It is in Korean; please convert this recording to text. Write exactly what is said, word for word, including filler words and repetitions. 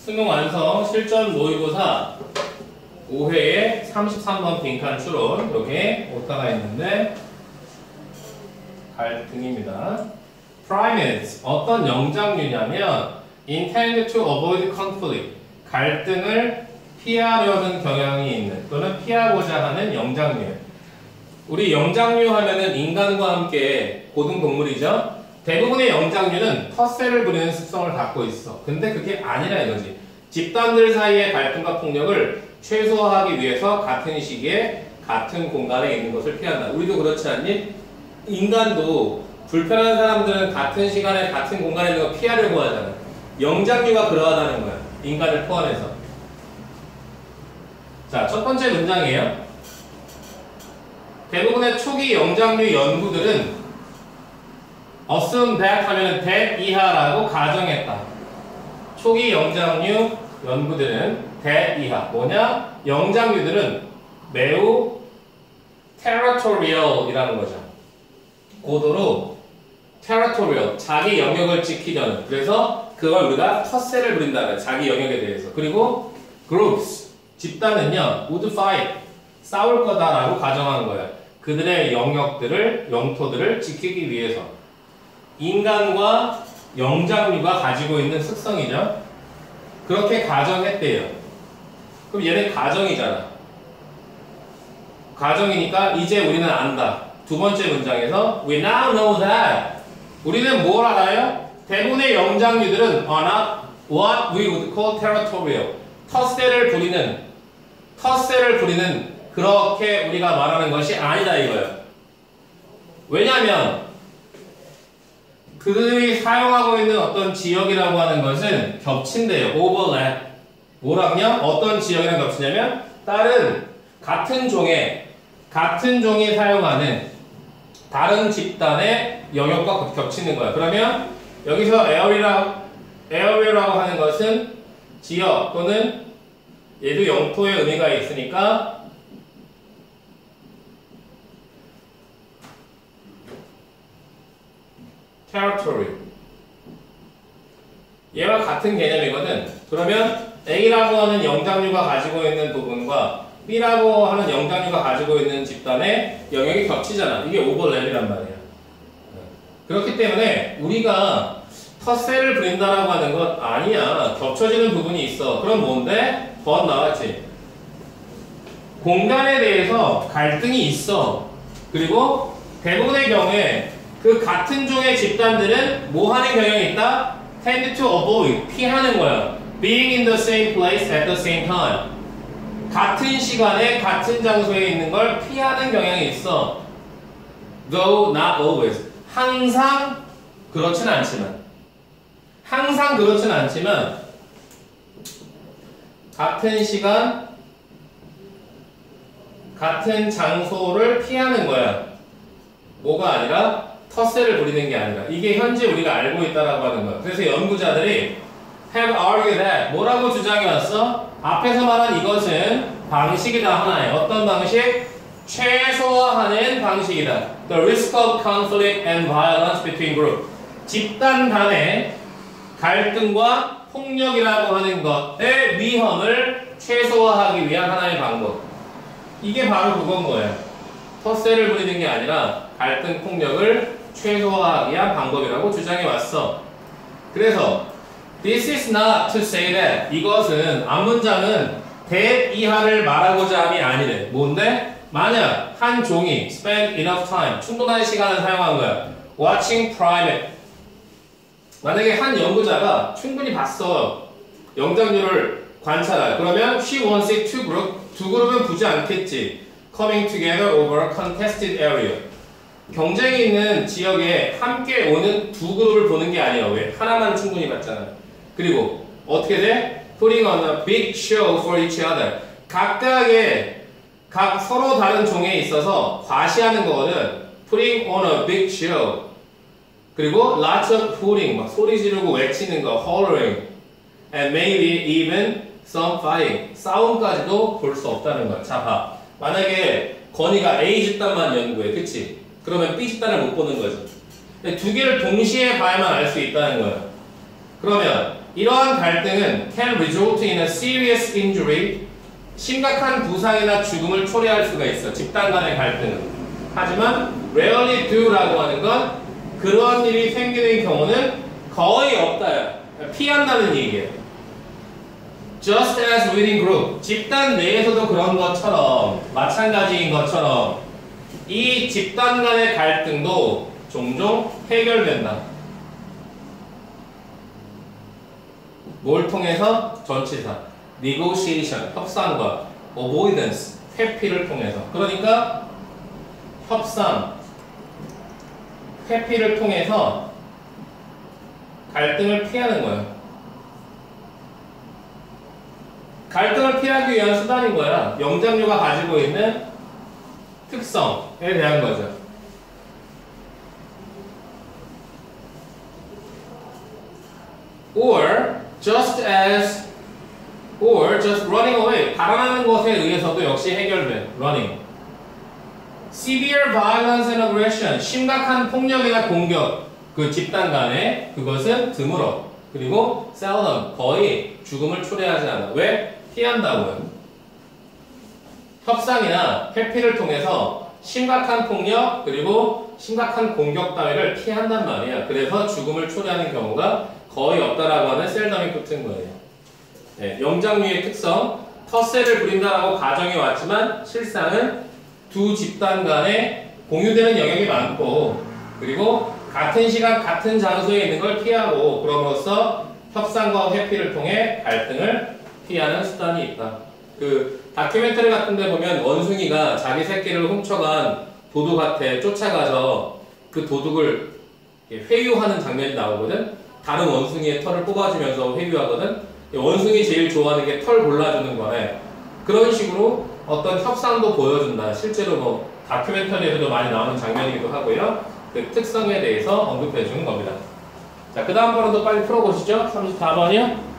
수능 완성 실전 모의고사 오 회에 삼십삼 번 빈칸 추론. 여기에 오타가 있는데 갈등입니다. Primates 어떤 영장류냐면 intend to avoid conflict 갈등을 피하려는 경향이 있는 또는 피하고자 하는 영장류. 우리 영장류 하면은 인간과 함께 고등동물이죠. 대부분의 영장류는 텃세를 부리는 습성을 갖고 있어. 근데 그게 아니라 이거지. 집단들 사이의 갈등과 폭력을 최소화하기 위해서 같은 시기에 같은 공간에 있는 것을 피한다. 우리도 그렇지 않니? 인간도 불편한 사람들은 같은 시간에 같은 공간에 있는 거 피하려고 하잖아. 영장류가 그러하다는 거야. 인간을 포함해서. 자, 첫 번째 문장이에요. 대부분의 초기 영장류 연구들은 assume that 하면은 that 이하라고 가정했다. 초기 영장류 연구들은 that 이하. 뭐냐? 영장류들은 매우 territorial 이라는 거죠. 고도로 territorial, 자기 영역을 지키려는. 그래서 그걸 우리가 텃세를 부린다. 자기 영역에 대해서. 그리고 groups, 집단은요, would fight, 싸울 거다라고 가정한 거예요. 그들의 영역들을, 영토들을 지키기 위해서. 인간과 영장류가 가지고 있는 특성이죠. 그렇게 가정했대요. 그럼 얘는 가정이잖아. 가정이니까 이제 우리는 안다. 두 번째 문장에서 We now know that 우리는 뭘 알아요? 대부분의 영장류들은 are not what we would call territorial. 텃세를 부리는 텃세를 부리는 그렇게 우리가 말하는 것이 아니다 이거예요. 왜냐하면 그들이 사용하고 있는 어떤 지역이라고 하는 것은 겹친대요. overlap. 뭐랑요? 어떤 지역이랑 겹치냐면 다른 같은 종의 같은 종이 사용하는 다른 집단의 영역과 겹치는 거야. 그러면 여기서 area라고, area라고 하는 것은 지역 또는 얘도 영토의 의미가 있으니까 territory. 얘와 같은 개념이거든. 그러면 A라고 하는 영장류가 가지고 있는 부분과 B라고 하는 영장류가 가지고 있는 집단의 영역이 겹치잖아. 이게 오버랩이란 말이야. 그렇기 때문에 우리가 텃세를 부린다라고 하는 건 아니야. 겹쳐지는 부분이 있어. 그럼 뭔데? 번 나왔지. 공간에 대해서 갈등이 있어. 그리고 대부분의 경우에 그 같은 종의 집단들은 뭐 하는 경향이 있다? tend to avoid, 피하는 거야. being in the same place at the same time. 같은 시간에 같은 장소에 있는 걸 피하는 경향이 있어. though not always. 항상 그렇진 않지만 항상 그렇진 않지만 같은 시간 같은 장소를 피하는 거야. 뭐가 아니라 텃세를 부리는 게 아니라. 이게 현재 우리가 알고 있다라고 하는 거야. 그래서 연구자들이 have argued that 뭐라고 주장해 왔어? 앞에서 말한 이것은 방식이다. 하나의 어떤 방식? 최소화하는 방식이다. The risk of conflict and violence between groups. 집단 간의 갈등과 폭력이라고 하는 것의 위험을 최소화하기 위한 하나의 방법. 이게 바로 그건 거예요. 텃세를 부리는 게 아니라 갈등, 폭력을 최소화하기 위한 방법이라고 주장해 왔어. 그래서 This is not to say that 이것은 앞문장은 that 이하를 말하고자 함이 아니래. 뭔데? 만약 한 종이 spend enough time 충분한 시간을 사용한 거야. watching primate 만약에 한 연구자가 충분히 봤어. 영장류를 관찰할. 그러면 she wants it to group 두 그룹은 보지 않겠지. coming together over contested area 경쟁이 있는 지역에 함께 오는 두 그룹을 보는 게 아니야. 왜? 하나만 충분히 봤잖아. 그리고 어떻게 돼? Putting on a big show for each other. 각각의 각 서로 다른 종에 있어서 과시하는 거거든. Putting on a big show. 그리고 lots of hooting, 막 소리 지르고 외치는 거, hollering, and maybe even some fighting. 싸움까지도 볼 수 없다는 거야. 자, 봐. 만약에 건이가 A 집단만 연구해, 그치? 그러면 B 집단을 못 보는 거지. 두 개를 동시에 봐야만 알 수 있다는 거야. 그러면 이러한 갈등은 can result in a serious injury, 심각한 부상이나 죽음을 초래할 수가 있어. 집단 간의 갈등은. 하지만 rarely do라고 하는 건 그러한 일이 생기는 경우는 거의 없다요. 피한다는 얘기예요. Just as within group, 집단 내에서도 그런 것처럼, 마찬가지인 것처럼 이 집단 간의 갈등도 종종 해결된다. 뭘 통해서? 전치사. negotiation, 협상과 avoidance, 회피를 통해서. 그러니까 협상, 회피를 통해서 갈등을 피하는 거예요. 갈등을 피하기 위한 수단인 거야. 영장류가 가지고 있는 특성에 대한 거죠. Or just as or just running away. 달아나는 것에 의해서도 역시 해결돼. running. Severe violence and aggression. 심각한 폭력이나 공격. 그 집단 간에 그것은 드물어. 그리고 seldom. 거의 죽음을 초래하지 않아. 왜? 피한다고요. 협상이나 회피를 통해서 심각한 폭력 그리고 심각한 공격 따위를 피한단 말이야. 그래서 죽음을 초래하는 경우가 거의 없다라고 하는 셀덤이 붙은 거예요. 네, 영장류의 특성, 텃세를 부린다라고 가정이 왔지만 실상은 두 집단 간에 공유되는 영역이 많고 그리고 같은 시간 같은 장소에 있는 걸 피하고 그럼으로써 협상과 회피를 통해 갈등을 피하는 수단이 있다. 그 다큐멘터리 같은 데 보면 원숭이가 자기 새끼를 훔쳐간 도둑한테 쫓아가서 그 도둑을 회유하는 장면이 나오거든. 다른 원숭이의 털을 뽑아주면서 회유하거든. 원숭이 제일 좋아하는 게 털 골라주는 거래. 그런 식으로 어떤 협상도 보여준다. 실제로 뭐 다큐멘터리에서도 많이 나오는 장면이기도 하고요. 그 특성에 대해서 언급해 주는 겁니다. 자, 그 다음 번호도 빨리 풀어보시죠. 삼십사 번이요.